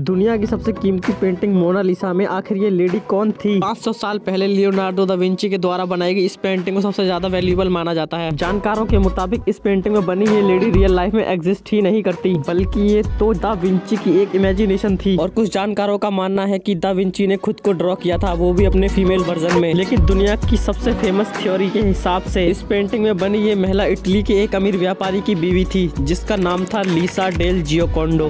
दुनिया की सबसे कीमती पेंटिंग मोनालिसा में आखिर ये लेडी कौन थी? 500 साल पहले लियोनार्डो दा विंची के द्वारा बनाई गई इस पेंटिंग को सबसे ज्यादा वैल्यूएबल माना जाता है। जानकारों के मुताबिक इस पेंटिंग में बनी ये लेडी रियल लाइफ में एग्जिस्ट ही नहीं करती, बल्कि ये तो दा विंची की एक इमेजिनेशन थी। और कुछ जानकारों का मानना है कि दा विंची ने खुद को ड्रॉ किया था, वो भी अपने फीमेल वर्जन में। लेकिन दुनिया की सबसे फेमस थ्योरी के हिसाब से इस पेंटिंग में बनी ये महिला इटली के एक अमीर व्यापारी की बीवी थी, जिसका नाम था लीसा डेल जियोकोंडो।